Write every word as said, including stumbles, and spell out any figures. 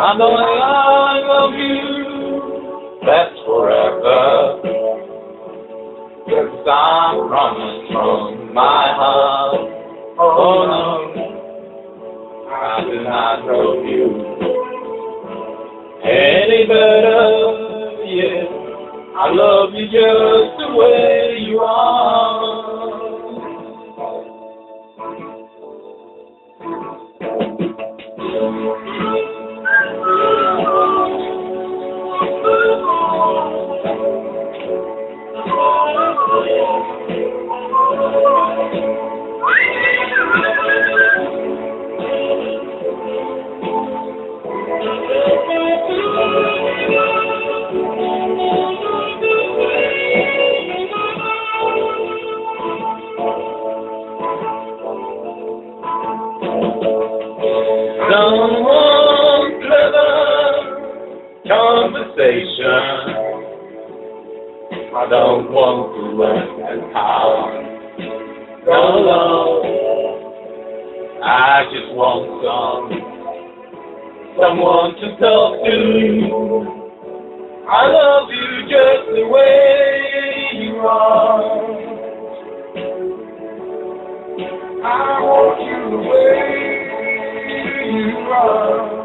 I know I love you, that's forever. 'Cause I promise from my heart, oh no, I do not love you any better, yeah. I love you just the way you are. Someone clever conversation. I don't want to work as hard. No, no. I just want some someone to talk to. I love you just the way you are. I want you the way you are.